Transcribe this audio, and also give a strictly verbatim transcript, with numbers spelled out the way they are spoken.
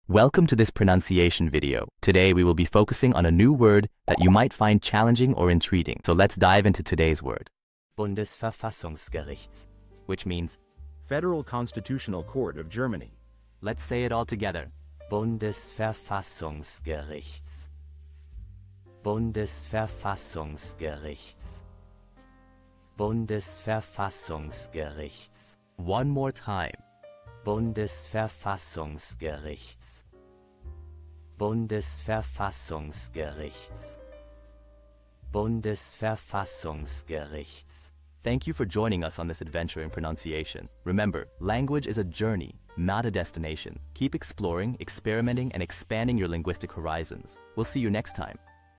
Welcome to this pronunciation video. Today we will be focusing on a new word that you might find challenging or intriguing. So let's dive into today's word. Bundesverfassungsgerichts, which means Federal Constitutional Court of Germany. let's say it all together. Bundesverfassungsgerichts. Bundesverfassungsgerichts. Bundesverfassungsgerichts. One more time. Bundesverfassungsgerichts. Bundesverfassungsgerichts. Bundesverfassungsgerichts. Thank you for joining us on this adventure in pronunciation. Remember, language is a journey, not a destination. Keep exploring, experimenting, and expanding your linguistic horizons. We'll see you next time.